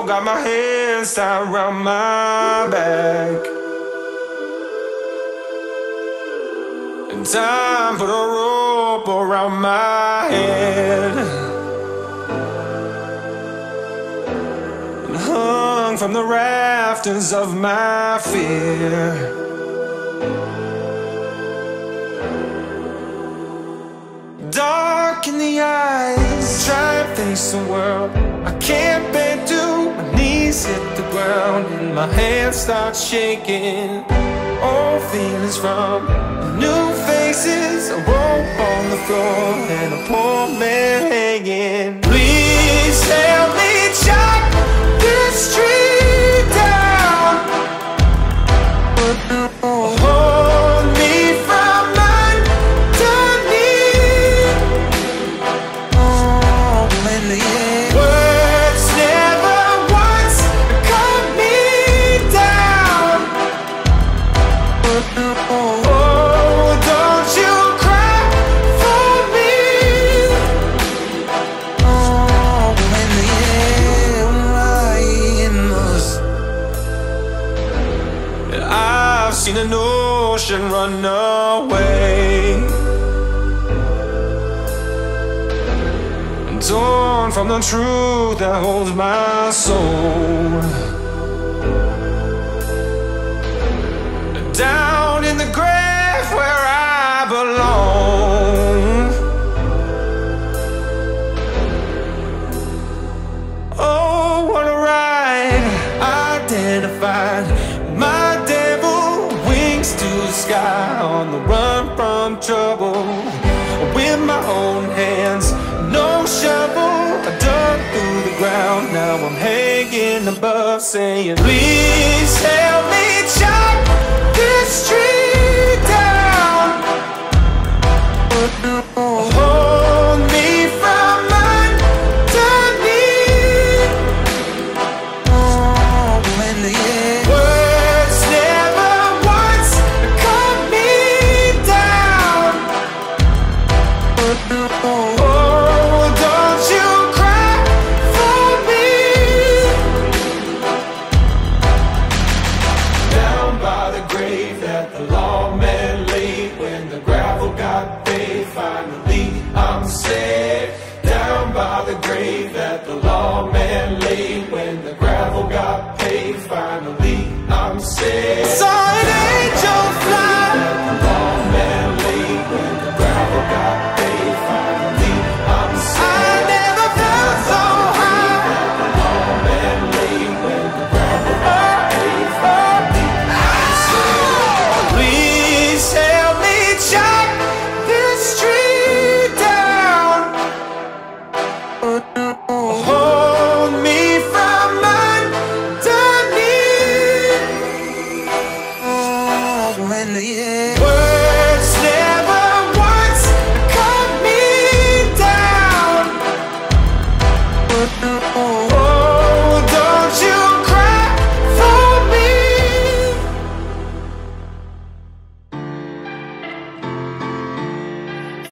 got my hands tied around my back, and time put a rope around my head, and hung from the rafters of my fear. Dark in the eyes, try and face the world. I can't bear to, my knees hit the ground and my hands start shaking. Old feelings from new faces, a rope on the floor and a poor man hanging. Please help me chop this tree down. Hold me from underneath. Oh, words never once cut me down. Oh, don't you cry for me. Oh, when the air rains. I've seen an ocean run away, torn from the truth that holds my soul. Down in the grave where I belong. Oh, what a ride. Identified my devil, wings to the sky, on the run from trouble. With my own hands, no shovel, I dug through the ground. Now I'm hanging above, saying, please help me chop this tree down. Hold me from underneath. Oh, when the words never once cut me down. Oh, don't you cry for me. Down by the grave that the lawman laid, when the gravel got paid, finally I'm saved. Down by the grave that the lawman laid, when the gravel got paid, finally I'm saved.